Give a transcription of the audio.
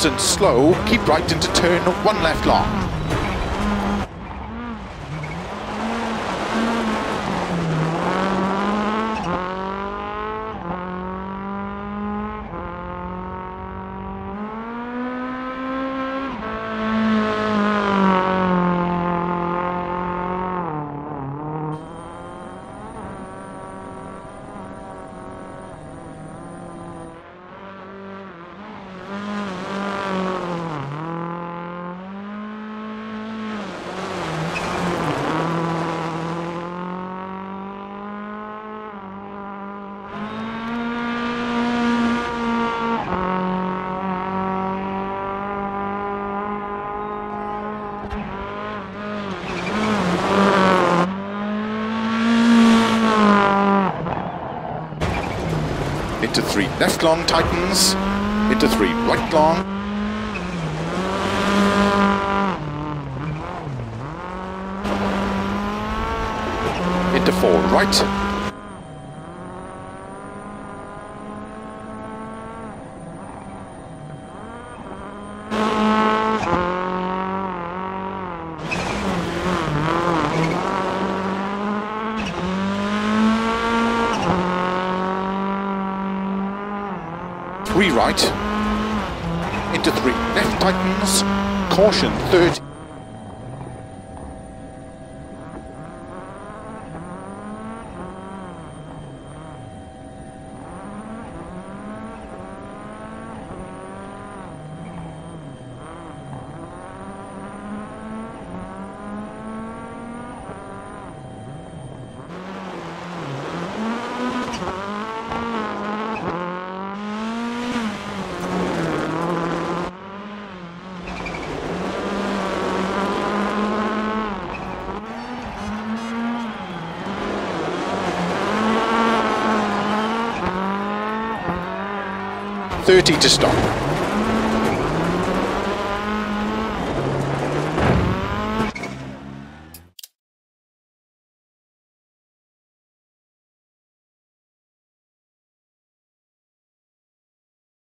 and slow, keep right into turn 1 left long. Into 3 left long tightens, into 3 right long, into 4 right, three right, into 3 left tightens, caution 30. .30 to stop.